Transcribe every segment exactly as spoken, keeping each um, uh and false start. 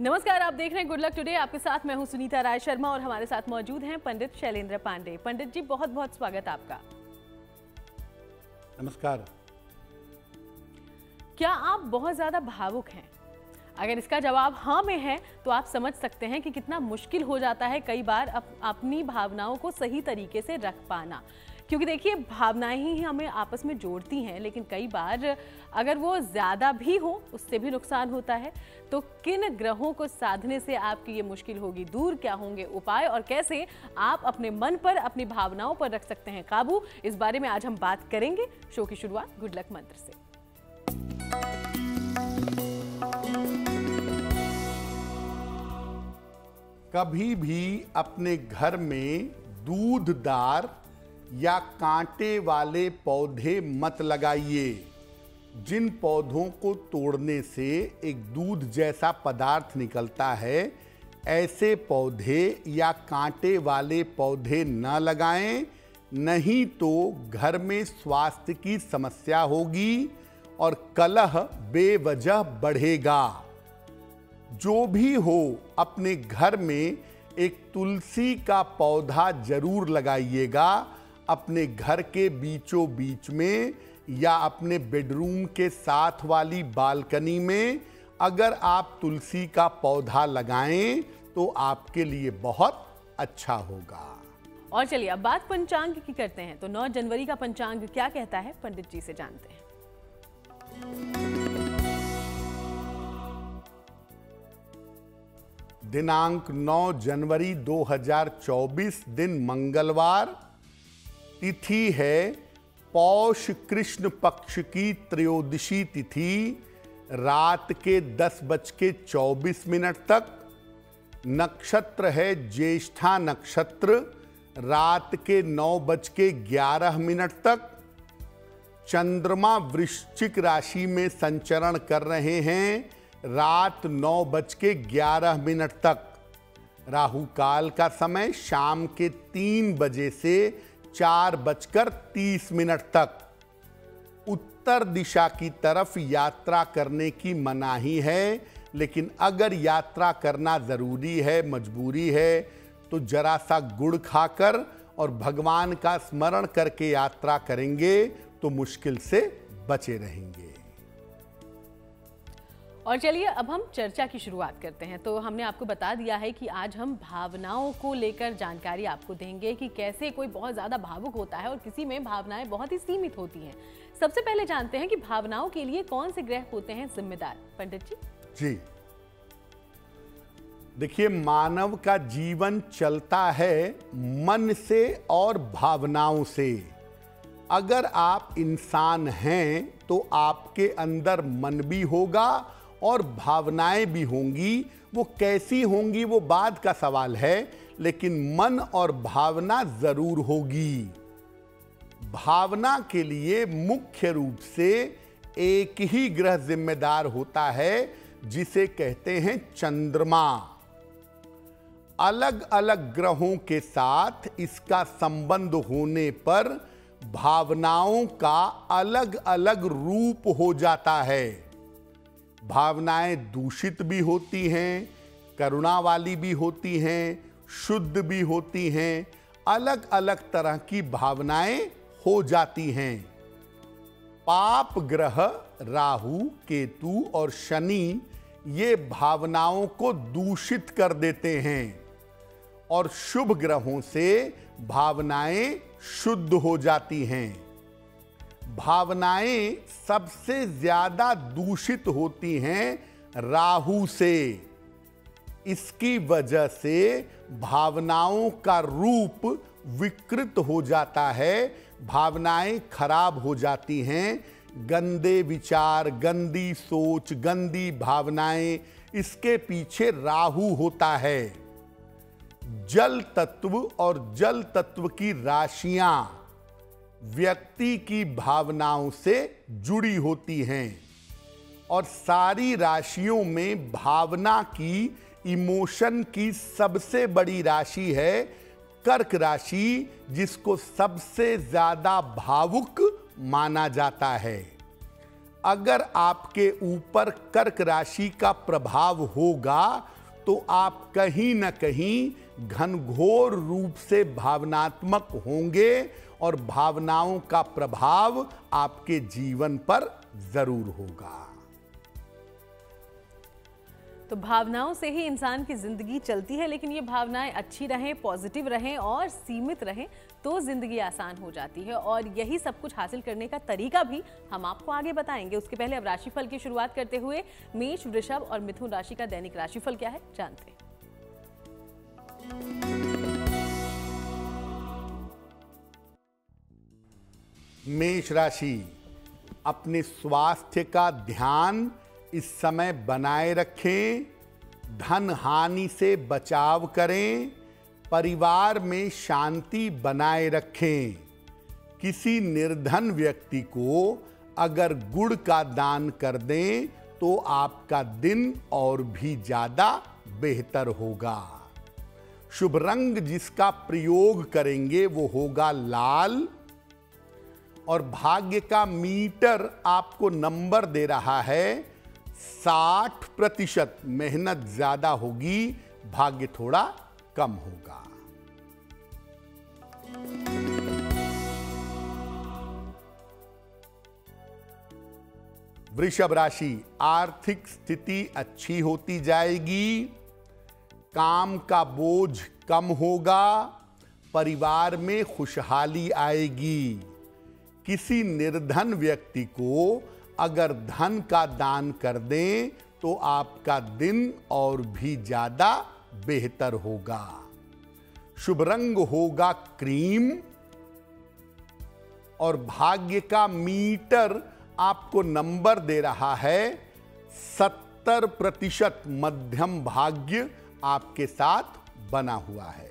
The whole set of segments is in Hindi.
नमस्कार, आप देख रहे हैं गुड लक टुडे। आपके साथ मैं हूं सुनीता राय शर्मा और हमारे साथ मौजूद हैं पंडित शैलेंद्र पांडे। पंडित जी, बहुत बहुत स्वागत आपका। नमस्कार। क्या आप बहुत ज्यादा भावुक हैं? अगर इसका जवाब हाँ में है तो आप समझ सकते हैं कि कितना मुश्किल हो जाता है कई बार अप, अपनी भावनाओं को सही तरीके से रख पाना। क्योंकि देखिए, भावनाएं ही हमें आपस में जोड़ती हैं, लेकिन कई बार अगर वो ज़्यादा भी हो उससे भी नुकसान होता है। तो किन ग्रहों को साधने से आपकी ये मुश्किल होगी दूर, क्या होंगे उपाय और कैसे आप अपने मन पर, अपनी भावनाओं पर रख सकते हैं काबू, इस बारे में आज हम बात करेंगे। शो की शुरुआत गुड लक मंत्र से। कभी भी अपने घर में दूधदार या कांटे वाले पौधे मत लगाइए। जिन पौधों को तोड़ने से एक दूध जैसा पदार्थ निकलता है, ऐसे पौधे या कांटे वाले पौधे न लगाएं, नहीं तो घर में स्वास्थ्य की समस्या होगी और कलह बेवजह बढ़ेगा। जो भी हो, अपने घर में एक तुलसी का पौधा जरूर लगाइएगा। अपने घर के बीचों बीच में या अपने बेडरूम के साथ वाली बालकनी में अगर आप तुलसी का पौधा लगाएं तो आपके लिए बहुत अच्छा होगा। और चलिए अब बात पंचांग की करते हैं। तो नौ जनवरी का पंचांग क्या कहता है, पंडित जी से जानते हैं। दिनांक नौ जनवरी दो हज़ार चौबीस, दिन मंगलवार, तिथि है पौष कृष्ण पक्ष की त्रयोदशी तिथि, रात के दस बज के चौबीस मिनट तक। नक्षत्र है ज्येष्ठा नक्षत्र, रात के नौ बज के ग्यारह मिनट तक। चंद्रमा वृश्चिक राशि में संचरण कर रहे हैं, रात नौ बज के ग्यारह मिनट तक। राहु काल का समय शाम के तीन बजे से चार बजकर तीस मिनट तक। उत्तर दिशा की तरफ यात्रा करने की मनाही है, लेकिन अगर यात्रा करना जरूरी है, मजबूरी है, तो जरा सा गुड़ खाकर और भगवान का स्मरण करके यात्रा करेंगे तो मुश्किल से बचे रहेंगे। और चलिए अब हम चर्चा की शुरुआत करते हैं। तो हमने आपको बता दिया है कि आज हम भावनाओं को लेकर जानकारी आपको देंगे कि कैसे कोई बहुत ज़्यादा भावुक होता है और किसी में भावनाएं बहुत ही सीमित होती हैं। सबसे पहले जानते हैं कि भावनाओं के लिए कौन से ग्रह होते हैं जिम्मेदार, पंडित जी। जी देखिए, मानव का जीवन चलता है मन से और भावनाओं से। अगर आप इंसान हैं तो आपके अंदर मन भी होगा और भावनाएं भी होंगी। वो कैसी होंगी वो बाद का सवाल है, लेकिन मन और भावना जरूर होगी। भावना के लिए मुख्य रूप से एक ही ग्रह जिम्मेदार होता है, जिसे कहते हैं चंद्रमा। अलग अलग ग्रहों के साथ इसका संबंध होने पर भावनाओं का अलग अलग रूप हो जाता है। भावनाएं दूषित भी होती हैं, करुणा वाली भी होती हैं, शुद्ध भी होती हैं। अलग अलग तरह की भावनाएं हो जाती हैं। पाप ग्रह राहु, केतु और शनि ये भावनाओं को दूषित कर देते हैं और शुभ ग्रहों से भावनाएं शुद्ध हो जाती हैं। भावनाएं सबसे ज्यादा दूषित होती हैं राहु से। इसकी वजह से भावनाओं का रूप विकृत हो जाता है, भावनाएं खराब हो जाती हैं। गंदे विचार, गंदी सोच, गंदी भावनाएं, इसके पीछे राहु होता है। जल तत्व और जल तत्व की राशियां व्यक्ति की भावनाओं से जुड़ी होती हैं और सारी राशियों में भावना की, इमोशन की सबसे बड़ी राशि है कर्क राशि, जिसको सबसे ज्यादा भावुक माना जाता है। अगर आपके ऊपर कर्क राशि का प्रभाव होगा तो आप कहीं ना कहीं घनघोर रूप से भावनात्मक होंगे और भावनाओं का प्रभाव आपके जीवन पर जरूर होगा। तो भावनाओं से ही इंसान की जिंदगी चलती है, लेकिन ये भावनाएं अच्छी रहें, पॉजिटिव रहें और सीमित रहें तो जिंदगी आसान हो जाती है। और यही सब कुछ हासिल करने का तरीका भी हम आपको आगे बताएंगे। उसके पहले अब राशिफल की शुरुआत करते हुए मेष, वृषभ और मिथुन राशि का दैनिक राशिफल क्या है जानते हैं। मेष राशि, अपने स्वास्थ्य का ध्यान इस समय बनाए रखें, धन हानि से बचाव करें, परिवार में शांति बनाए रखें। किसी निर्धन व्यक्ति को अगर गुड़ का दान कर दें तो आपका दिन और भी ज्यादा बेहतर होगा। शुभ रंग जिसका प्रयोग करेंगे वो होगा लाल और भाग्य का मीटर आपको नंबर दे रहा है साठ प्रतिशत। मेहनत ज्यादा होगी, भाग्य थोड़ा कम होगा। वृषभ राशि, आर्थिक स्थिति अच्छी होती जाएगी, काम का बोझ कम होगा, परिवार में खुशहाली आएगी। किसी निर्धन व्यक्ति को अगर धन का दान कर दें तो आपका दिन और भी ज्यादा बेहतर होगा। शुभ रंग होगा क्रीम और भाग्य का मीटर आपको नंबर दे रहा है सत्तर प्रतिशत। मध्यम भाग्य आपके साथ बना हुआ है।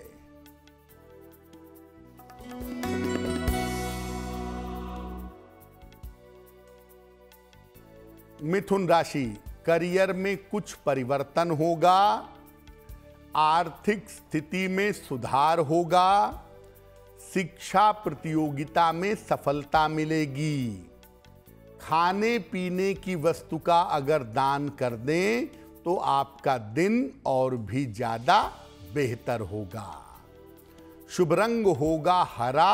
मिथुन राशि, करियर में कुछ परिवर्तन होगा, आर्थिक स्थिति में सुधार होगा, शिक्षा प्रतियोगिता में सफलता मिलेगी। खाने पीने की वस्तु का अगर दान कर दें तो आपका दिन और भी ज्यादा बेहतर होगा। शुभ रंग होगा हरा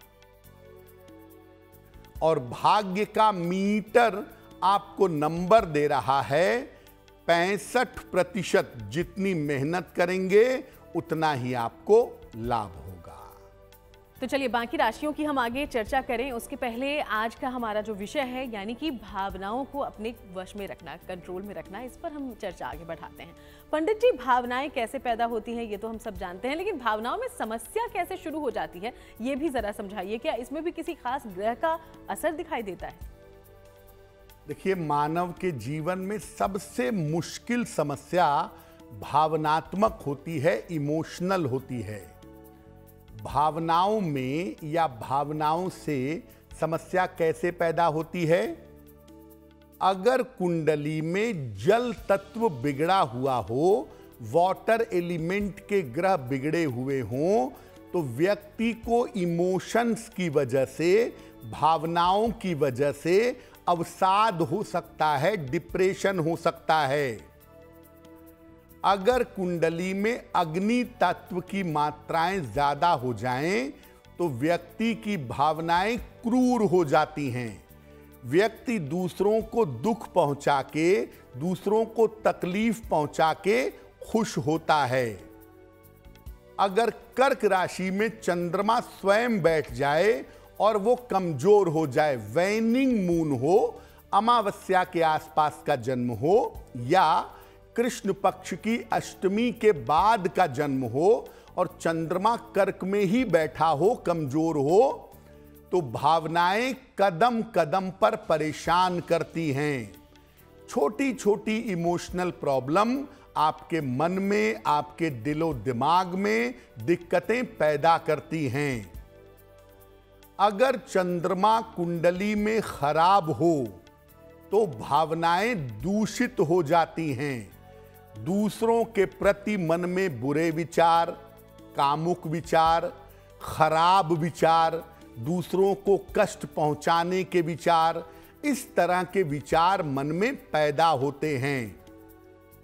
और भाग्य का मीटर आपको नंबर दे रहा है पैंसठ प्रतिशत। जितनी मेहनत करेंगे उतना ही आपको लाभ होगा। तो चलिए बाकी राशियों की हम आगे चर्चा करें। उसके पहले आज का हमारा जो विषय है यानी कि भावनाओं को अपने वश में रखना, कंट्रोल में रखना, इस पर हम चर्चा आगे बढ़ाते हैं। पंडित जी, भावनाएं कैसे पैदा होती हैं ये तो हम सब जानते हैं, लेकिन भावनाओं में समस्या कैसे शुरू हो जाती है ये भी जरा समझाइए। क्या इसमें भी किसी खास ग्रह का असर दिखाई देता है? देखिए, मानव के जीवन में सबसे मुश्किल समस्या भावनात्मक होती है, इमोशनल होती है। भावनाओं में या भावनाओं से समस्या कैसे पैदा होती है? अगर कुंडली में जल तत्व बिगड़ा हुआ हो, वाटर एलिमेंट के ग्रह बिगड़े हुए हों, तो व्यक्ति को इमोशंस की वजह से, भावनाओं की वजह से अवसाद हो सकता है, डिप्रेशन हो सकता है। अगर कुंडली में अग्नि तत्व की मात्राएं ज्यादा हो जाएं तो व्यक्ति की भावनाएं क्रूर हो जाती हैं। व्यक्ति दूसरों को दुख पहुंचा के, दूसरों को तकलीफ पहुंचा के खुश होता है। अगर कर्क राशि में चंद्रमा स्वयं बैठ जाए और वो कमजोर हो जाए, वैनिंग मून हो, अमावस्या के आसपास का जन्म हो या कृष्ण पक्ष की अष्टमी के बाद का जन्म हो और चंद्रमा कर्क में ही बैठा हो, कमजोर हो, तो भावनाएं कदम कदम पर परेशान करती हैं। छोटी छोटी इमोशनल प्रॉब्लम आपके मन में, आपके दिलो दिमाग में दिक्कतें पैदा करती हैं। अगर चंद्रमा कुंडली में खराब हो तो भावनाएं दूषित हो जाती हैं। दूसरों के प्रति मन में बुरे विचार, कामुक विचार, खराब विचार, दूसरों को कष्ट पहुंचाने के विचार, इस तरह के विचार मन में पैदा होते हैं।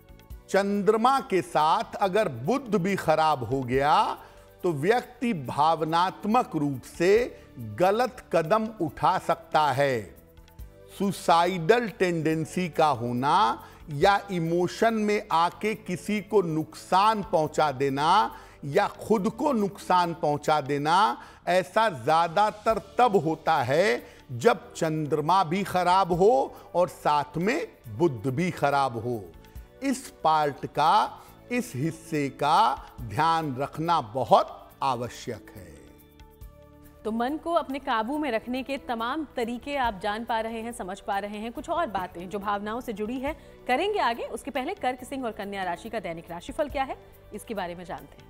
चंद्रमा के साथ अगर बुध भी खराब हो गया तो व्यक्ति भावनात्मक रूप से गलत कदम उठा सकता है। सुसाइडल टेंडेंसी का होना या इमोशन में आके किसी को नुकसान पहुंचा देना या खुद को नुकसान पहुंचा देना, ऐसा ज्यादातर तब होता है जब चंद्रमा भी खराब हो और साथ में बुध भी खराब हो। इस पार्ट का, इस हिस्से का ध्यान रखना बहुत आवश्यक है। तो मन को अपने काबू में रखने के तमाम तरीके आप जान पा रहे हैं, समझ पा रहे हैं। कुछ और बातें जो भावनाओं से जुड़ी है करेंगे आगे, उसके पहले कर्क, सिंह और कन्या राशि का दैनिक राशिफल क्या है इसके बारे में जानते हैं।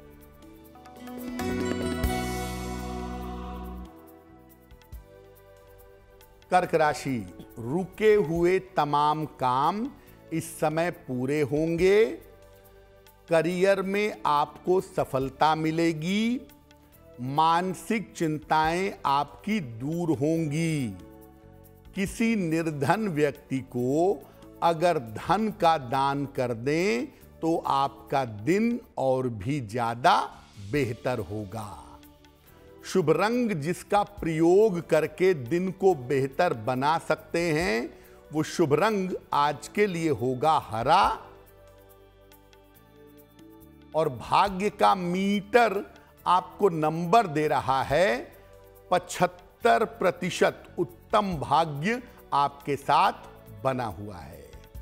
कर्क राशि, रुके हुए तमाम काम इस समय पूरे होंगे। करियर में आपको सफलता मिलेगी। मानसिक चिंताएं आपकी दूर होंगी। किसी निर्धन व्यक्ति को अगर धन का दान कर दें तो आपका दिन और भी ज्यादा बेहतर होगा। शुभ रंग जिसका प्रयोग करके दिन को बेहतर बना सकते हैं, वो शुभ रंग आज के लिए होगा हरा। और भाग्य का मीटर आपको नंबर दे रहा है पचहत्तर प्रतिशत उत्तम भाग्य आपके साथ बना हुआ है।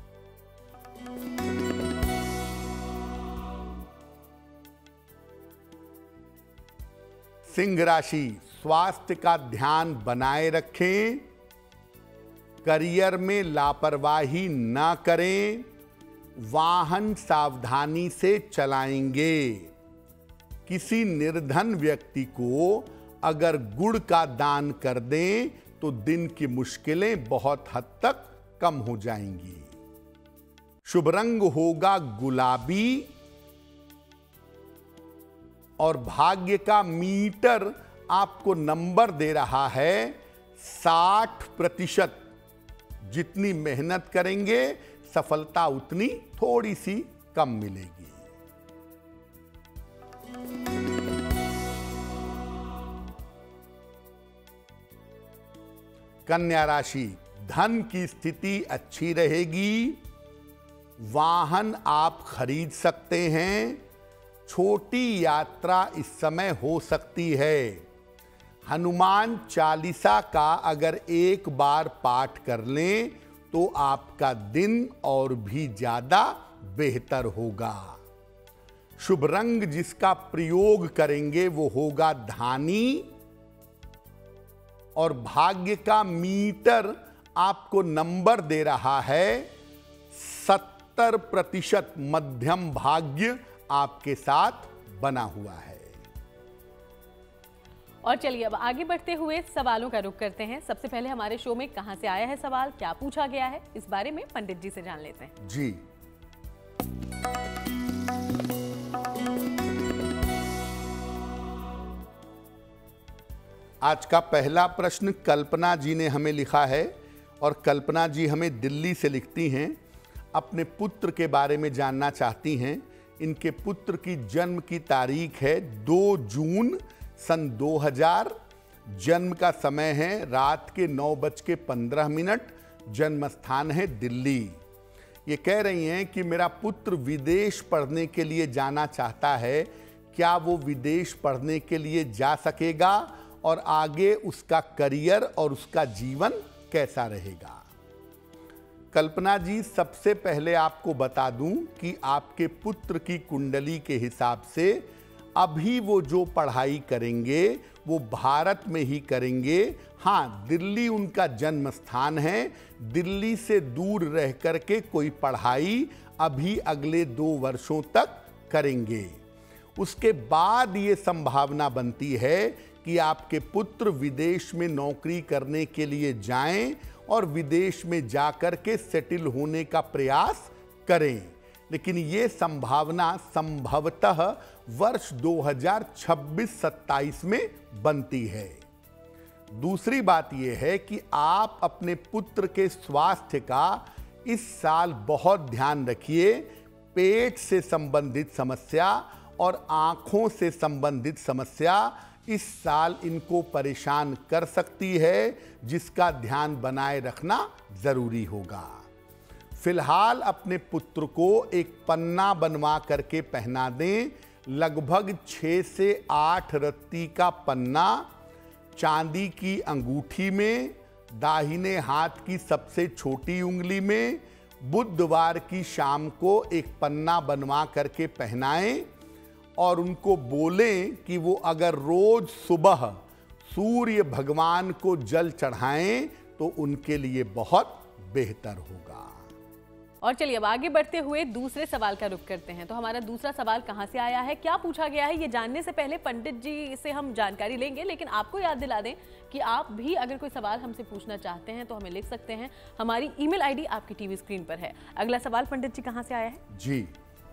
सिंह राशि, स्वास्थ्य का ध्यान बनाए रखें। करियर में लापरवाही ना करें। वाहन सावधानी से चलाएंगे। किसी निर्धन व्यक्ति को अगर गुड़ का दान कर दें तो दिन की मुश्किलें बहुत हद तक कम हो जाएंगी। शुभ रंग होगा गुलाबी और भाग्य का मीटर आपको नंबर दे रहा है साठ प्रतिशत। जितनी मेहनत करेंगे सफलता उतनी थोड़ी सी कम मिलेगी। कन्या राशि, धन की स्थिति अच्छी रहेगी। वाहन आप खरीद सकते हैं। छोटी यात्रा इस समय हो सकती है। हनुमान चालीसा का अगर एक बार पाठ कर लें तो आपका दिन और भी ज्यादा बेहतर होगा। शुभ रंग जिसका प्रयोग करेंगे वो होगा धानी और भाग्य का मीटर आपको नंबर दे रहा है सत्तर प्रतिशत मध्यम भाग्य आपके साथ बना हुआ है। और चलिए अब आगे बढ़ते हुए सवालों का रुख करते हैं। सबसे पहले हमारे शो में कहां से आया है सवाल, क्या पूछा गया है, इस बारे में पंडित जी से जान लेते हैं। जी, आज का पहला प्रश्न कल्पना जी ने हमें लिखा है और कल्पना जी हमें दिल्ली से लिखती हैं। अपने पुत्र के बारे में जानना चाहती हैं। इनके पुत्र की जन्म की तारीख है दो जून सन दो हज़ार। जन्म का समय है रात के नौ बज के पंद्रह मिनट। जन्म स्थान है दिल्ली। ये कह रही हैं कि मेरा पुत्र विदेश पढ़ने के लिए जाना चाहता है, क्या वो विदेश पढ़ने के लिए जा सकेगा और आगे उसका करियर और उसका जीवन कैसा रहेगा। कल्पना जी, सबसे पहले आपको बता दूं कि आपके पुत्र की कुंडली के हिसाब से अभी वो जो पढ़ाई करेंगे वो भारत में ही करेंगे। हाँ, दिल्ली उनका जन्म स्थान है। दिल्ली से दूर रह करके कोई पढ़ाई अभी अगले दो वर्षों तक करेंगे। उसके बाद ये संभावना बनती है कि आपके पुत्र विदेश में नौकरी करने के लिए जाएं और विदेश में जाकर के सेटल होने का प्रयास करें। लेकिन ये संभावना संभवतः वर्ष दो हज़ार छब्बीस सत्ताईस में बनती है। दूसरी बात यह है कि आप अपने पुत्र के स्वास्थ्य का इस साल बहुत ध्यान रखिए। पेट से संबंधित समस्या और आंखों से संबंधित समस्या इस साल इनको परेशान कर सकती है, जिसका ध्यान बनाए रखना जरूरी होगा। फिलहाल अपने पुत्र को एक पन्ना बनवा करके पहना दें। लगभग छः से आठ रत्ती का पन्ना चांदी की अंगूठी में, दाहिने हाथ की सबसे छोटी उंगली में, बुधवार की शाम को एक पन्ना बनवा करके पहनाएं और उनको बोलें कि वो अगर रोज सुबह सूर्य भगवान को जल चढ़ाएं तो उनके लिए बहुत बेहतर होगा। और चलिए अब आगे बढ़ते हुए दूसरे सवाल का रुख करते हैं। तो हमारा दूसरा सवाल कहाँ से आया है, क्या पूछा गया है, ये जानने से पहले पंडित जी से हम जानकारी लेंगे। लेकिन आपको याद दिला दें कि आप भी अगर कोई सवाल हमसे पूछना चाहते हैं तो हमें लिख सकते हैं। हमारी ईमेल आईडी आपकी टीवी स्क्रीन पर है। अगला सवाल पंडित जी कहाँ से आया है? जी,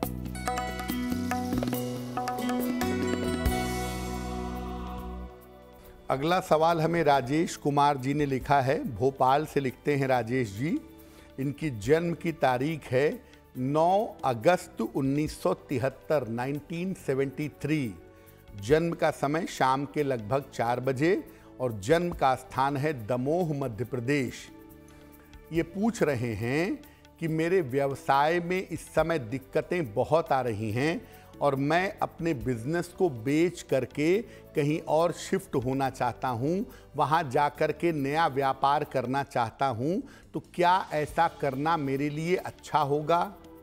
अगला सवाल हमें राजेश कुमार जी ने लिखा है। भोपाल से लिखते हैं राजेश जी। इनकी जन्म की तारीख है नौ अगस्त उन्नीस सौ तिहत्तर, उन्नीस सौ तिहत्तर। जन्म का समय शाम के लगभग चार बजे और जन्म का स्थान है दमोह, मध्य प्रदेश। ये पूछ रहे हैं कि मेरे व्यवसाय में इस समय दिक्कतें बहुत आ रही हैं और मैं अपने बिजनेस को बेच करके कहीं और शिफ्ट होना चाहता हूं, वहां जाकर के नया व्यापार करना चाहता हूं, तो क्या ऐसा करना मेरे लिए अच्छा होगा?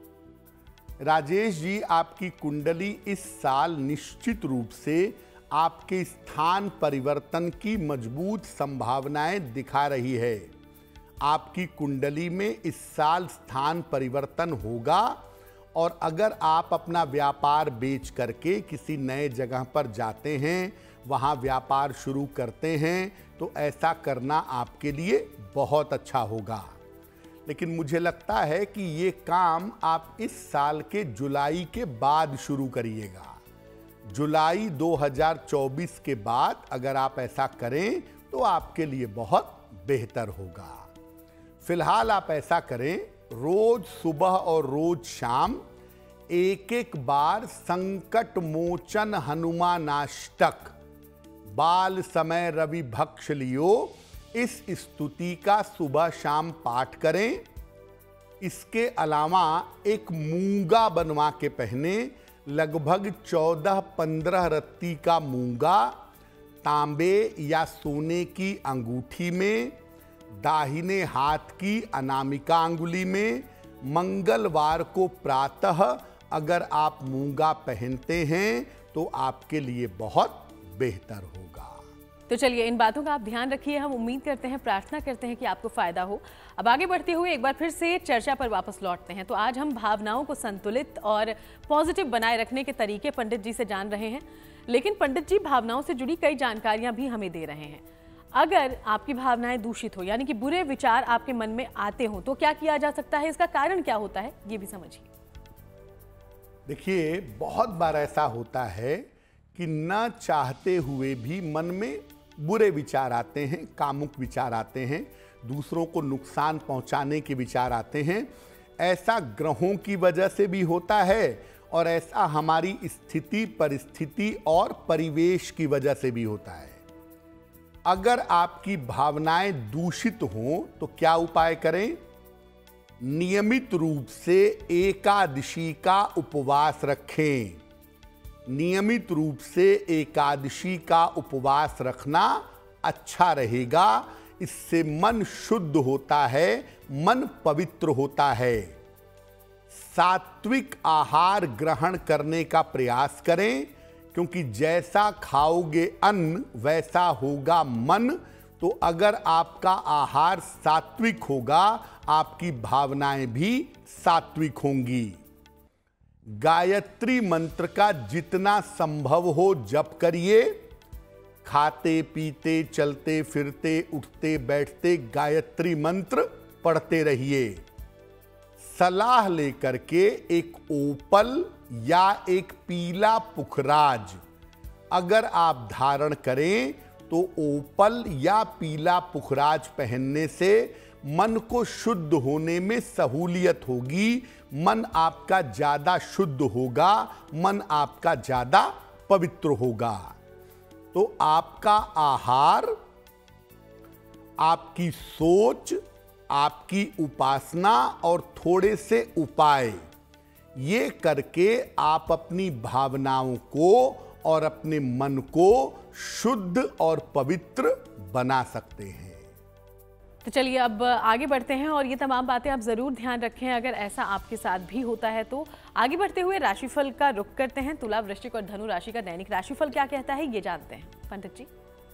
राजेश जी, आपकी कुंडली इस साल निश्चित रूप से आपके स्थान परिवर्तन की मजबूत संभावनाएं दिखा रही है। आपकी कुंडली में इस साल स्थान परिवर्तन होगा और अगर आप अपना व्यापार बेच करके किसी नए जगह पर जाते हैं, वहाँ व्यापार शुरू करते हैं, तो ऐसा करना आपके लिए बहुत अच्छा होगा। लेकिन मुझे लगता है कि ये काम आप इस साल के जुलाई के बाद शुरू करिएगा। जुलाई दो हज़ार चौबीस के बाद अगर आप ऐसा करें तो आपके लिए बहुत बेहतर होगा। फिलहाल आप ऐसा करें, रोज सुबह और रोज शाम एक एक बार संकट मोचन हनुमानाष्टक बाल समय रवि भक्ष लियो, इस स्तुति का सुबह शाम पाठ करें। इसके अलावा एक मूंगा बनवा के पहने, लगभग चौदह पंद्रह रत्ती का मूंगा तांबे या सोने की अंगूठी में, दाहिने हाथ की अनामिका अंगुली में, मंगलवार को प्रातः अगर आप मूंगा पहनते हैं तो आपके लिए बहुत बेहतर होगा। तो चलिए इन बातों का आप ध्यान रखिए। हम उम्मीद करते हैं, प्रार्थना करते हैं कि आपको फायदा हो। अब आगे बढ़ते हुए एक बार फिर से चर्चा पर वापस लौटते हैं। तो आज हम भावनाओं को संतुलित और पॉजिटिव बनाए रखने के तरीके पंडित जी से जान रहे हैं। लेकिन पंडित जी भावनाओं से जुड़ी कई जानकारियां भी हमें दे रहे हैं। अगर आपकी भावनाएं दूषित हो, यानी कि बुरे विचार आपके मन में आते हो, तो क्या किया जा सकता है? इसका कारण क्या होता है, ये भी समझिए। देखिए, बहुत बार ऐसा होता है कि न चाहते हुए भी मन में बुरे विचार आते हैं, कामुक विचार आते हैं, दूसरों को नुकसान पहुंचाने के विचार आते हैं। ऐसा ग्रहों की वजह से भी होता है और ऐसा हमारी स्थिति, परिस्थिति और परिवेश की वजह से भी होता है। अगर आपकी भावनाएं दूषित हों तो क्या उपाय करें? नियमित रूप से एकादशी का उपवास रखें। नियमित रूप से एकादशी का उपवास रखना अच्छा रहेगा। इससे मन शुद्ध होता है, मन पवित्र होता है। सात्विक आहार ग्रहण करने का प्रयास करें, क्योंकि जैसा खाओगे अन्न वैसा होगा मन। तो अगर आपका आहार सात्विक होगा, आपकी भावनाएं भी सात्विक होंगी। गायत्री मंत्र का जितना संभव हो जप करिए। खाते पीते, चलते फिरते, उठते बैठते गायत्री मंत्र पढ़ते रहिए। सलाह लेकर के एक ओपल या एक पीला पुखराज अगर आप धारण करें तो ओपल या पीला पुखराज पहनने से मन को शुद्ध होने में सहूलियत होगी, मन आपका ज्यादा शुद्ध होगा, मन आपका ज्यादा पवित्र होगा। तो आपका आहार, आपकी सोच, आपकी उपासना और थोड़े से उपाय, ये करके आप अपनी भावनाओं को और अपने मन को शुद्ध और पवित्र बना सकते हैं। तो चलिए अब आगे बढ़ते हैं और ये तमाम बातें आप जरूर ध्यान रखें अगर ऐसा आपके साथ भी होता है तो। आगे बढ़ते हुए राशिफल का रुख करते हैं। तुला, वृश्चिक और धनु राशि का दैनिक राशिफल क्या कहता है ये जानते हैं पंडित जी।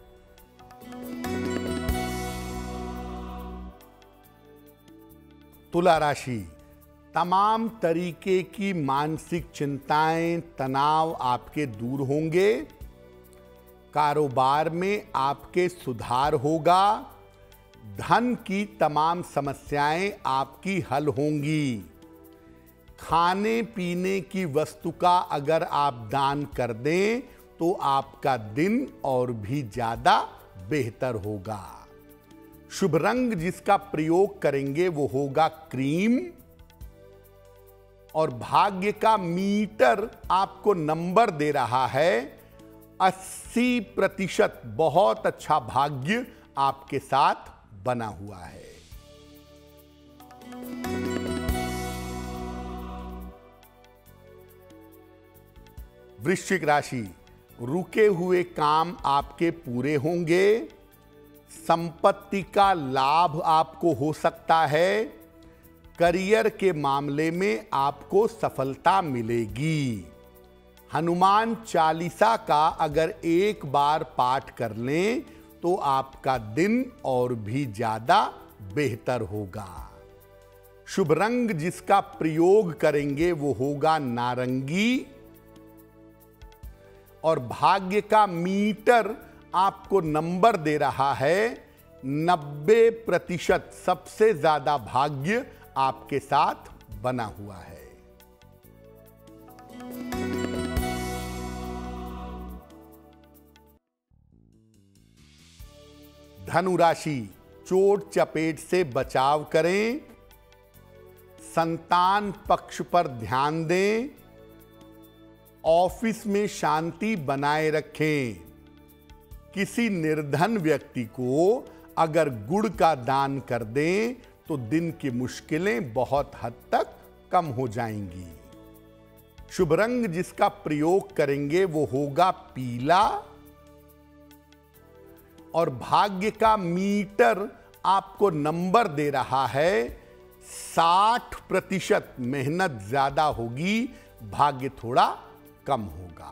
तुला राशि, तमाम तरीके की मानसिक चिंताएं, तनाव आपके दूर होंगे। कारोबार में आपके सुधार होगा। धन की तमाम समस्याएं आपकी हल होंगी। खाने पीने की वस्तु का अगर आप दान कर दें तो आपका दिन और भी ज्यादा बेहतर होगा। शुभ रंग जिसका प्रयोग करेंगे वो होगा क्रीम। और भाग्य का मीटर आपको नंबर दे रहा है अस्सी प्रतिशत। बहुत अच्छा भाग्य आपके साथ बना हुआ है। वृश्चिक राशि, रुके हुए काम आपके पूरे होंगे। संपत्ति का लाभ आपको हो सकता है। करियर के मामले में आपको सफलता मिलेगी। हनुमान चालीसा का अगर एक बार पाठ कर लें तो आपका दिन और भी ज्यादा बेहतर होगा। शुभ रंग जिसका प्रयोग करेंगे वो होगा नारंगी। और भाग्य का मीटर आपको नंबर दे रहा है नब्बे प्रतिशत। सबसे ज्यादा भाग्य आपके साथ बना हुआ है। धनु राशि, चोट चपेट से बचाव करें। संतान पक्ष पर ध्यान दें। ऑफिस में शांति बनाए रखें। किसी निर्धन व्यक्ति को अगर गुड़ का दान कर दें तो दिन की मुश्किलें बहुत हद तक कम हो जाएंगी। शुभ रंग जिसका प्रयोग करेंगे वो होगा पीला। और भाग्य का मीटर आपको नंबर दे रहा है साठ प्रतिशत। मेहनत ज्यादा होगी, भाग्य थोड़ा कम होगा।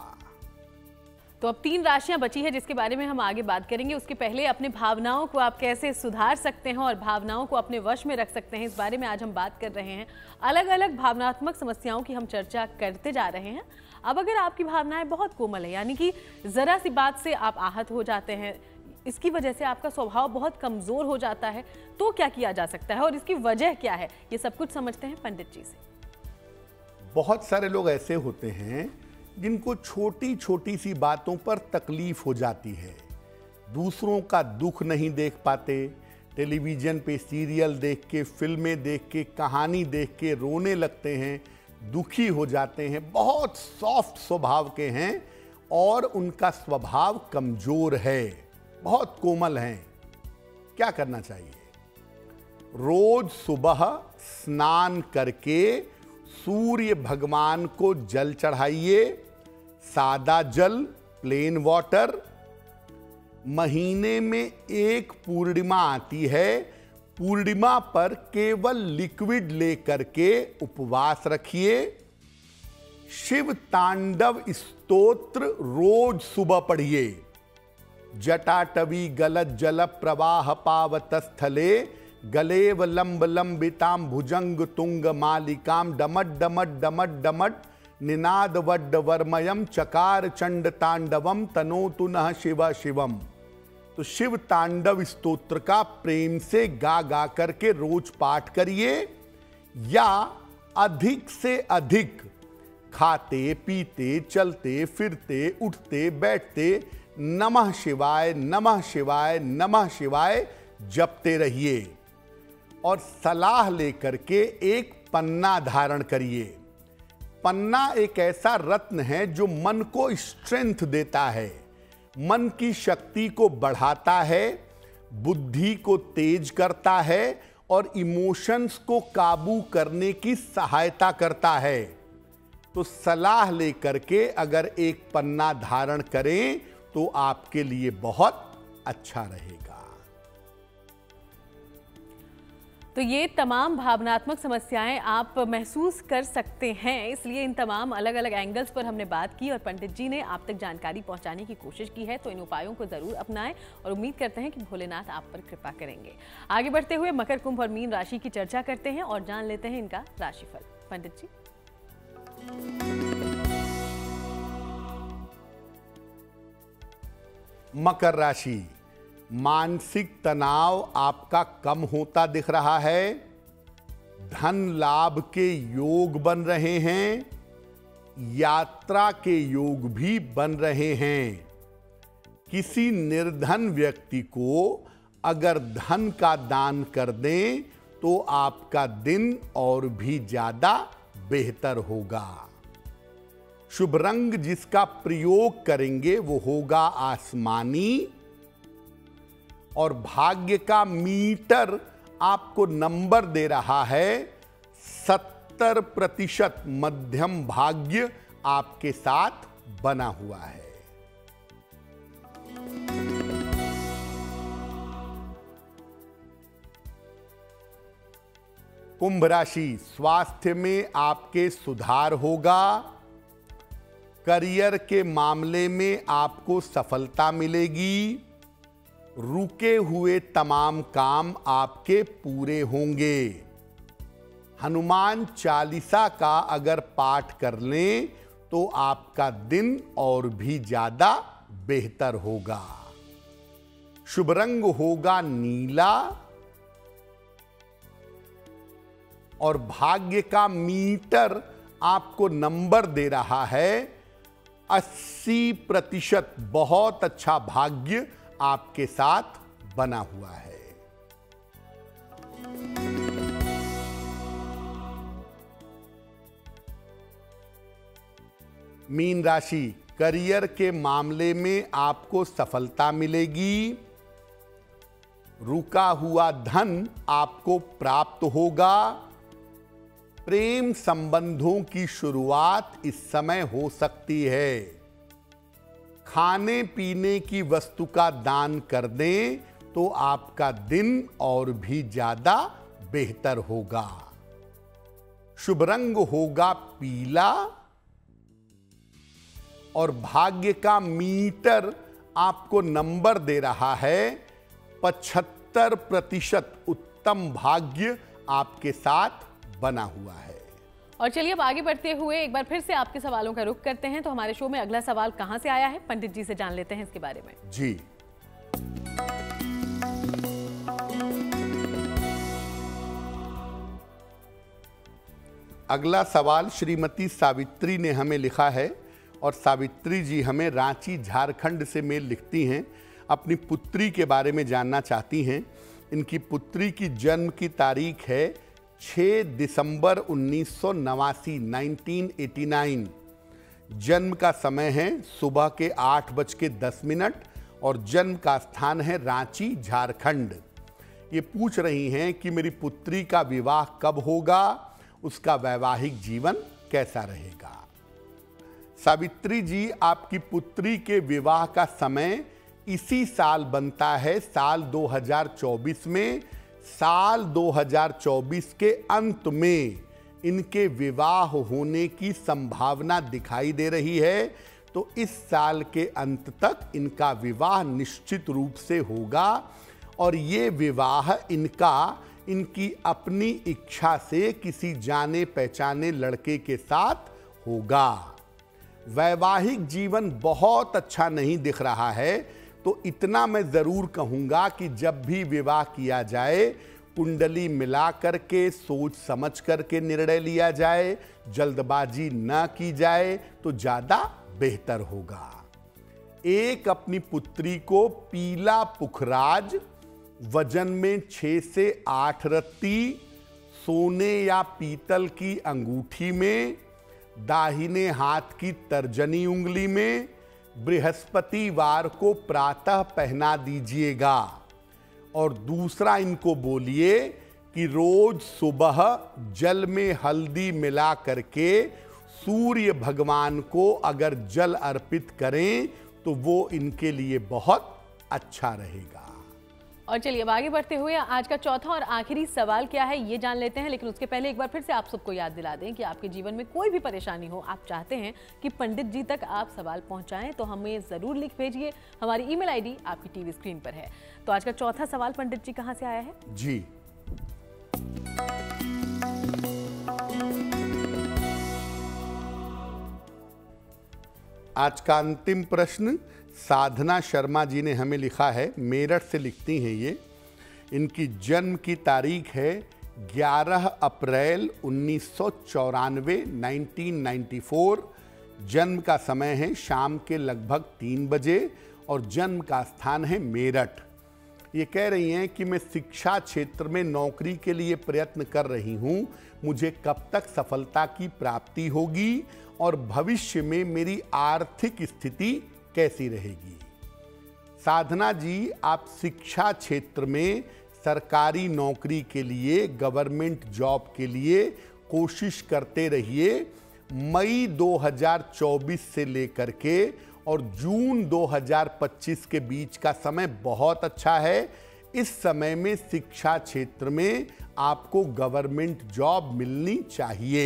तो अब तीन राशियां बची है जिसके बारे में हम आगे बात करेंगे। उसके पहले अपने भावनाओं को आप कैसे सुधार सकते हैं और भावनाओं को अपने वश में रख सकते हैं, इस बारे में आज हम बात कर रहे हैं। अलग अलग भावनात्मक समस्याओं की हम चर्चा करते जा रहे हैं। अब अगर आपकी भावनाएं बहुत कोमल है, यानी कि जरा सी बात से आप आहत हो जाते हैं, इसकी वजह से आपका स्वभाव बहुत कमजोर हो जाता है, तो क्या किया जा सकता है और इसकी वजह क्या है, ये सब कुछ समझते हैं पंडित जी से। बहुत सारे लोग ऐसे होते हैं जिनको छोटी छोटी सी बातों पर तकलीफ हो जाती है। दूसरों का दुख नहीं देख पाते। टेलीविजन पे सीरियल देख के, फिल्में देख के, कहानी देख के रोने लगते हैं, दुखी हो जाते हैं। बहुत सॉफ्ट स्वभाव के हैं और उनका स्वभाव कमजोर है, बहुत कोमल हैं। क्या करना चाहिए? रोज सुबह स्नान करके सूर्य भगवान को जल चढ़ाइए। सादा जल, प्लेन वाटर। महीने में एक पूर्णिमा आती है, पूर्णिमा पर केवल लिक्विड लेकर के उपवास रखिए। शिव तांडव स्तोत्र रोज सुबह पढ़िए। जटाटवी गलत जल प्रवाह पावत स्थले गलेव लंब लंबिताम भुजंग तुंग मालिकाम डमट डमट डमट डमट निनाद वड्ड वर्मयम चकार चंड तांडवम तनोतु नः शिव शिवम। तो शिव तांडव स्तोत्र का प्रेम से गा गा करके रोज पाठ करिए। या अधिक से अधिक खाते पीते चलते फिरते उठते बैठते नमः शिवाय नमः शिवाय नमः शिवाय जपते रहिए। और सलाह लेकर के एक पन्ना धारण करिए। पन्ना एक ऐसा रत्न है जो मन को स्ट्रेंथ देता है, मन की शक्ति को बढ़ाता है, बुद्धि को तेज करता है और इमोशंस को काबू करने की सहायता करता है। तो सलाह लेकर के अगर एक पन्ना धारण करें तो आपके लिए बहुत अच्छा रहेगा। तो ये तमाम भावनात्मक समस्याएं आप महसूस कर सकते हैं, इसलिए इन तमाम अलग अलग एंगल्स पर हमने बात की और पंडित जी ने आप तक जानकारी पहुंचाने की कोशिश की है। तो इन उपायों को जरूर अपनाएं और उम्मीद करते हैं कि भोलेनाथ आप पर कृपा करेंगे। आगे बढ़ते हुए मकर, कुंभ और मीन राशि की चर्चा करते हैं और जान लेते हैं इनका राशिफल। पंडित जी। मकर राशि, मानसिक तनाव आपका कम होता दिख रहा है, धन लाभ के योग बन रहे हैं, यात्रा के योग भी बन रहे हैं। किसी निर्धन व्यक्ति को अगर धन का दान कर दें तो आपका दिन और भी ज्यादा बेहतर होगा। शुभ रंग जिसका प्रयोग करेंगे वो होगा आसमानी और भाग्य का मीटर आपको नंबर दे रहा है सत्तर प्रतिशत मध्यम भाग्य आपके साथ बना हुआ है। कुंभ राशि, स्वास्थ्य में आपके सुधार होगा, करियर के मामले में आपको सफलता मिलेगी, रुके हुए तमाम काम आपके पूरे होंगे। हनुमान चालीसा का अगर पाठ कर लें तो आपका दिन और भी ज्यादा बेहतर होगा। शुभ रंग होगा नीला और भाग्य का मीटर आपको नंबर दे रहा है अस्सी प्रतिशत। बहुत अच्छा भाग्य आपके साथ बना हुआ है। मीन राशि, करियर के मामले में आपको सफलता मिलेगी, रुका हुआ धन आपको प्राप्त होगा, प्रेम संबंधों की शुरुआत इस समय हो सकती है। खाने पीने की वस्तु का दान कर दें तो आपका दिन और भी ज्यादा बेहतर होगा। शुभ रंग होगा पीला और भाग्य का मीटर आपको नंबर दे रहा है पचहत्तर प्रतिशत। उत्तम भाग्य आपके साथ बना हुआ है। और चलिए अब आगे बढ़ते हुए एक बार फिर से आपके सवालों का रुख करते हैं। तो हमारे शो में अगला सवाल कहां से आया है, पंडित जी से जान लेते हैं इसके बारे में। जी, अगला सवाल श्रीमती सावित्री ने हमें लिखा है और सावित्री जी हमें रांची झारखंड से मेल लिखती हैं। अपनी पुत्री के बारे में जानना चाहती हैं। इनकी पुत्री की जन्म की तारीख है छह दिसंबर उन्नीस सौ नवासी नाइनटीन एटी नाइन। जन्म का समय है सुबह के आठ बज के दस मिनट और जन्म का स्थान है रांची झारखंड। ये पूछ रही हैं कि मेरी पुत्री का विवाह कब होगा, उसका वैवाहिक जीवन कैसा रहेगा। सावित्री जी, आपकी पुत्री के विवाह का समय इसी साल बनता है, साल दो हज़ार चौबीस में। साल दो हज़ार चौबीस के अंत में इनके विवाह होने की संभावना दिखाई दे रही है। तो इस साल के अंत तक इनका विवाह निश्चित रूप से होगा और ये विवाह इनका इनकी अपनी इच्छा से किसी जाने पहचाने लड़के के साथ होगा। वैवाहिक जीवन बहुत अच्छा नहीं दिख रहा है, तो इतना मैं जरूर कहूंगा कि जब भी विवाह किया जाए कुंडली मिला करके सोच समझ करके निर्णय लिया जाए, जल्दबाजी न की जाए तो ज्यादा बेहतर होगा। एक अपनी पुत्री को पीला पुखराज वजन में छः से आठ रत्ती, सोने या पीतल की अंगूठी में, दाहिने हाथ की तर्जनी उंगली में, बृहस्पतिवार को प्रातः पहना दीजिएगा। और दूसरा इनको बोलिए कि रोज सुबह जल में हल्दी मिला करके सूर्य भगवान को अगर जल अर्पित करें तो वो इनके लिए बहुत अच्छा रहेगा। और चलिए अब आगे बढ़ते हुए आज का चौथा और आखिरी सवाल क्या है ये जान लेते हैं, लेकिन उसके पहले एक बार फिर से आप सबको याद दिला दें कि आपके जीवन में कोई भी परेशानी हो, आप चाहते हैं कि पंडित जी तक आप सवाल पहुंचाएं तो हमें ज़रूर लिख भेजिए। हमारी ईमेल आईडी आपकी टीवी स्क्रीन पर है। तो आज का चौथा सवाल पंडित जी कहाँ से आया है? जी, आज का अंतिम प्रश्न साधना शर्मा जी ने हमें लिखा है, मेरठ से लिखती हैं ये। इनकी जन्म की तारीख है ग्यारह अप्रैल उन्नीस सौ चौरानवे, नाइनटीन नाइन्टी फोर। जन्म का समय है शाम के लगभग तीन बजे और जन्म का स्थान है मेरठ। ये कह रही हैं कि मैं शिक्षा क्षेत्र में नौकरी के लिए प्रयत्न कर रही हूँ, मुझे कब तक सफलता की प्राप्ति होगी और भविष्य में मेरी आर्थिक स्थिति कैसी रहेगी। साधना जी, आप शिक्षा क्षेत्र में सरकारी नौकरी के लिए, गवर्नमेंट जॉब के लिए कोशिश करते रहिए। मई दो हज़ार चौबीस से लेकर के और जून दो हज़ार पच्चीस के बीच का समय बहुत अच्छा है। इस समय में शिक्षा क्षेत्र में आपको गवर्नमेंट जॉब मिलनी चाहिए।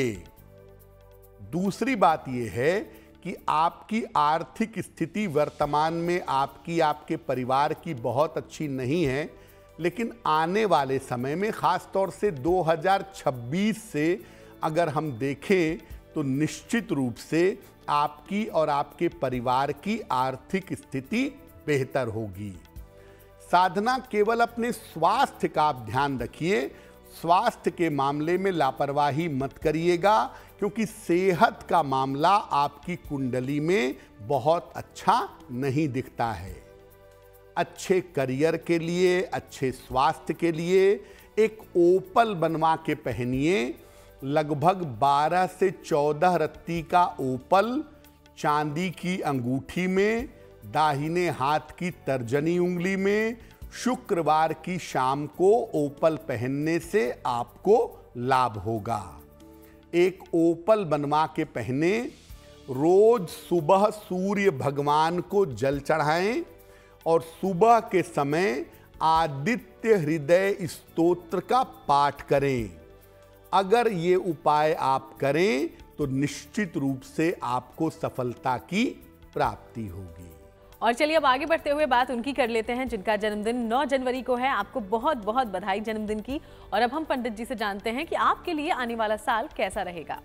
दूसरी बात यह है कि आपकी आर्थिक स्थिति वर्तमान में आपकी, आपके परिवार की बहुत अच्छी नहीं है, लेकिन आने वाले समय में खास तौर से दो हज़ार छब्बीस से अगर हम देखें तो निश्चित रूप से आपकी और आपके परिवार की आर्थिक स्थिति बेहतर होगी। साधना, केवल अपने स्वास्थ्य का आप ध्यान रखिए, स्वास्थ्य के मामले में लापरवाही मत करिएगा, क्योंकि सेहत का मामला आपकी कुंडली में बहुत अच्छा नहीं दिखता है। अच्छे करियर के लिए, अच्छे स्वास्थ्य के लिए एक ओपल बनवा के पहनिए। लगभग बारह से चौदह रत्ती का ओपल चांदी की अंगूठी में, दाहिने हाथ की तर्जनी उंगली में, शुक्रवार की शाम को ओपल पहनने से आपको लाभ होगा। एक ओपल बनवा के पहने। रोज सुबह सूर्य भगवान को जल चढ़ाएं और सुबह के समय आदित्य हृदय स्तोत्र का पाठ करें। अगर ये उपाय आप करें तो निश्चित रूप से आपको सफलता की प्राप्ति होगी। और चलिए अब आगे बढ़ते हुए बात उनकी कर लेते हैं जिनका जन्मदिन नौ जनवरी को है। आपको बहुत बहुत बधाई जन्मदिन की। और अब हम पंडित जी से जानते हैं कि आपके लिए आने वाला साल कैसा रहेगा।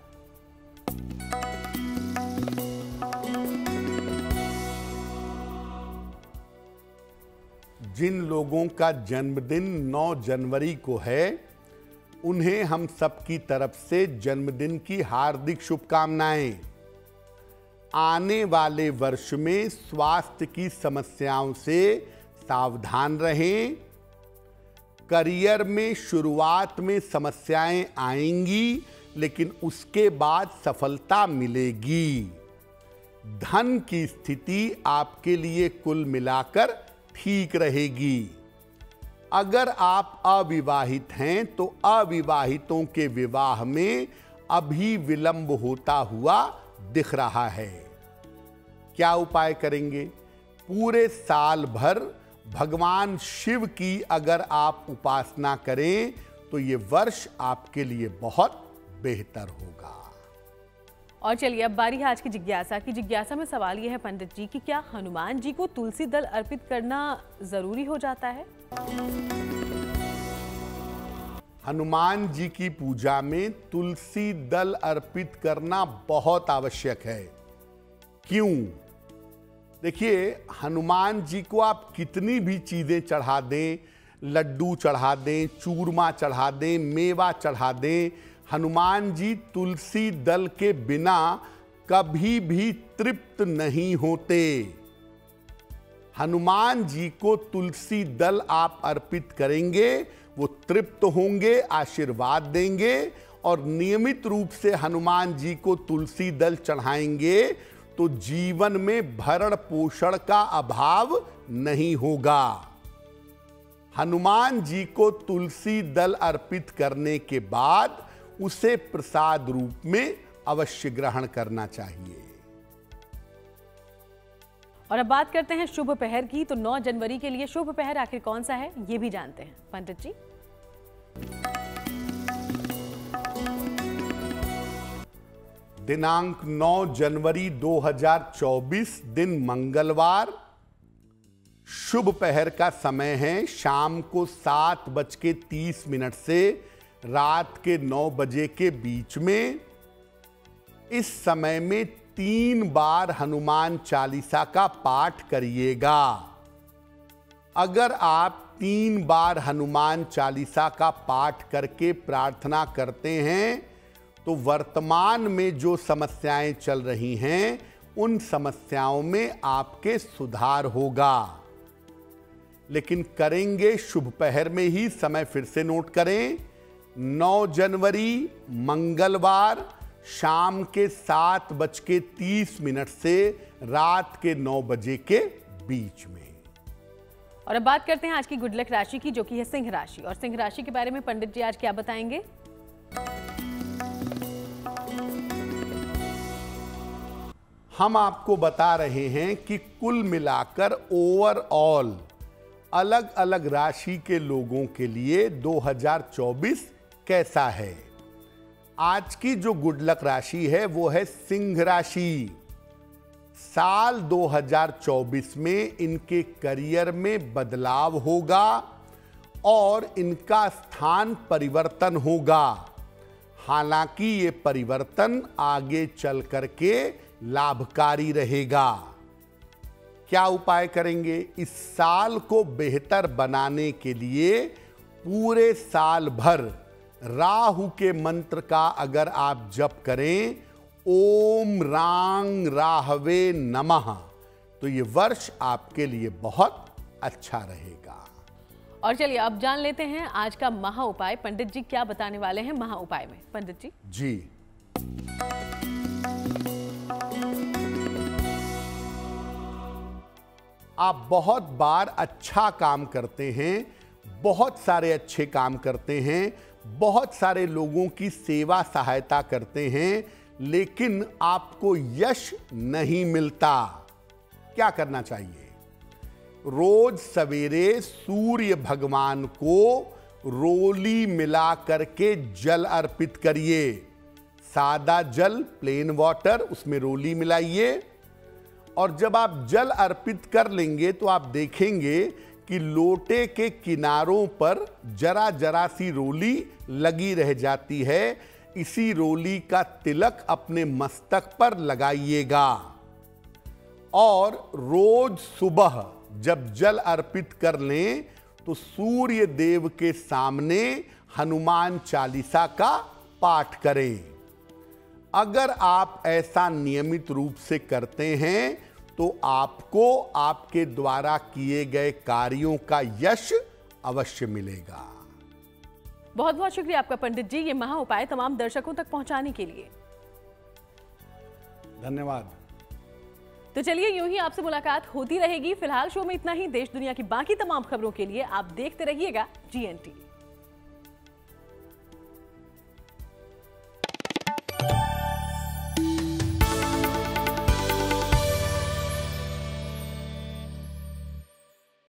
जिन लोगों का जन्मदिन नौ जनवरी को है, उन्हें हम सबकी तरफ से जन्मदिन की हार्दिक शुभकामनाएं। आने वाले वर्ष में स्वास्थ्य की समस्याओं से सावधान रहें। करियर में शुरुआत में समस्याएं आएंगी, लेकिन उसके बाद सफलता मिलेगी। धन की स्थिति आपके लिए कुल मिलाकर ठीक रहेगी। अगर आप अविवाहित हैं तो अविवाहितों के विवाह में अभी विलंब होता हुआ दिख रहा है। क्या उपाय करेंगे? पूरे साल भर भगवान शिव की अगर आप उपासना करें तो ये वर्ष आपके लिए बहुत बेहतर होगा। और चलिए अब बारी है आज की जिज्ञासा की। जिज्ञासा में सवाल यह है पंडित जी कि क्या हनुमान जी को तुलसी दल अर्पित करना जरूरी हो जाता है? हनुमान जी की पूजा में तुलसी दल अर्पित करना बहुत आवश्यक है। क्यों? देखिए, हनुमान जी को आप कितनी भी चीजें चढ़ा दें, लड्डू चढ़ा दें, चूरमा चढ़ा दें, मेवा चढ़ा दें, हनुमान जी तुलसी दल के बिना कभी भी तृप्त नहीं होते। हनुमान जी को तुलसी दल आप अर्पित करेंगे, वो तृप्त होंगे, आशीर्वाद देंगे। और नियमित रूप से हनुमान जी को तुलसी दल चढ़ाएंगे तो जीवन में भरण पोषण का अभाव नहीं होगा। हनुमान जी को तुलसी दल अर्पित करने के बाद उसे प्रसाद रूप में अवश्य ग्रहण करना चाहिए। और अब बात करते हैं शुभ पहर की। तो नौ जनवरी के लिए शुभ पहर आखिर कौन सा है, ये भी जानते हैं पंडित जी। दिनांक नौ जनवरी दो हज़ार चौबीस, दिन मंगलवार। शुभ पहर का समय है शाम को सात बज के तीस मिनट से रात के नौ बजे के बीच में। इस समय में तीन बार हनुमान चालीसा का पाठ करिएगा। अगर आप तीन बार हनुमान चालीसा का पाठ करके प्रार्थना करते हैं तो वर्तमान में जो समस्याएं चल रही हैं उन समस्याओं में आपके सुधार होगा। लेकिन करेंगे शुभ पहर में ही। समय फिर से नोट करें, नौ जनवरी मंगलवार शाम के सात बज के तीस मिनट से रात के नौ बजे के बीच में। और अब बात करते हैं आज की गुड लक राशि की, जो कि है सिंह राशि। और सिंह राशि के बारे में पंडित जी आज क्या बताएंगे? हम आपको बता रहे हैं कि कुल मिलाकर ओवरऑल अलग अलग राशि के लोगों के लिए दो हज़ार चौबीस कैसा है। आज की जो गुड लक राशि है वो है सिंह राशि। साल दो हज़ार चौबीस में इनके करियर में बदलाव होगा और इनका स्थान परिवर्तन होगा। हालांकि ये परिवर्तन आगे चल करके लाभकारी रहेगा। क्या उपाय करेंगे? इस साल को बेहतर बनाने के लिए पूरे साल भर राहु के मंत्र का अगर आप जप करें, ओम रांग राहवे नमः, तो ये वर्ष आपके लिए बहुत अच्छा रहेगा। और चलिए अब जान लेते हैं आज का महा उपाय। पंडित जी क्या बताने वाले हैं महा उपाय में? पंडित जी जी आप बहुत बार अच्छा काम करते हैं, बहुत सारे अच्छे काम करते हैं, बहुत सारे लोगों की सेवा सहायता करते हैं, लेकिन आपको यश नहीं मिलता। क्या करना चाहिए? रोज सवेरे सूर्य भगवान को रोली मिला करके जल अर्पित करिए। सादा जल, प्लेन वाटर, उसमें रोली मिलाइए। और जब आप जल अर्पित कर लेंगे तो आप देखेंगे कि लोटे के किनारों पर जरा जरा सी रोली लगी रह जाती है। इसी रोली का तिलक अपने मस्तक पर लगाइएगा। और रोज सुबह जब जल अर्पित कर लें तो सूर्य देव के सामने हनुमान चालीसा का पाठ करें। अगर आप ऐसा नियमित रूप से करते हैं तो आपको आपके द्वारा किए गए कार्यों का यश अवश्य मिलेगा। बहुत बहुत शुक्रिया आपका पंडित जी, ये महा उपाय तमाम दर्शकों तक पहुंचाने के लिए। धन्यवाद। तो चलिए यूं ही आपसे मुलाकात होती रहेगी। फिलहाल शो में इतना ही। देश दुनिया की बाकी तमाम खबरों के लिए आप देखते रहिएगा जी एन टी।